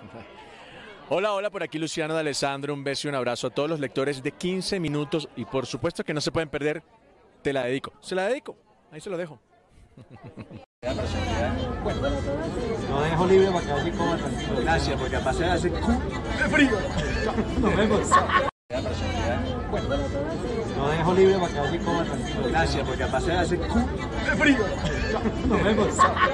Hola, hola, por aquí Luciano de Alessandro, un beso y un abrazo a todos los lectores de 15 minutos y por supuesto que no se pueden perder, te la dedico, se la dedico, ahí se lo dejo. Lo dejo libre para que vaya y coma tranquilo. Gracias, porque a pasar hace de frío. Nos vemos. Lo dejo libre para que vaya y coma tranquilo. Gracias, porque a pasar hace de frío. Nos vemos.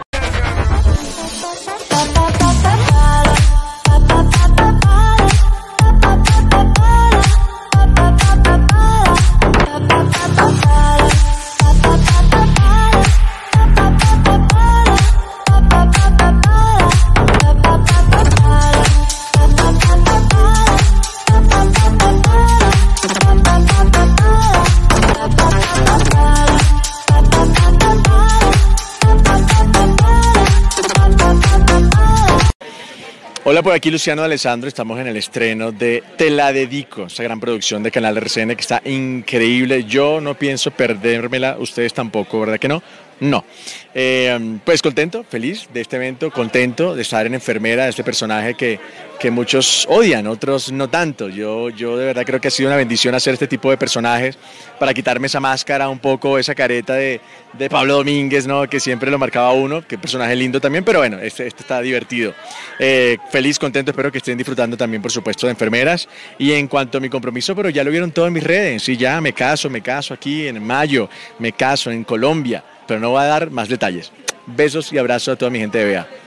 Hola, por aquí Luciano de Alessandro, estamos en el estreno de Te la dedico, esta gran producción de Canal RCN que está increíble, yo no pienso perdérmela, ustedes tampoco, ¿verdad que no? No. Pues contento, feliz de este evento, contento de estar en Enfermera, este personaje que muchos odian, otros no tanto. Yo de verdad creo que ha sido una bendición hacer este tipo de personajes para quitarme esa máscara, un poco esa careta de Pablo Domínguez, ¿no? Que siempre lo marcaba uno, que personaje lindo también, pero bueno, este está divertido. Feliz, contento, espero que estén disfrutando también, por supuesto, de Enfermeras. Y en cuanto a mi compromiso, pero ya lo vieron todo en mis redes, sí, ya me caso aquí en mayo, me caso en Colombia, pero no voy a dar más detalles. Besos y abrazos a toda mi gente de BEA.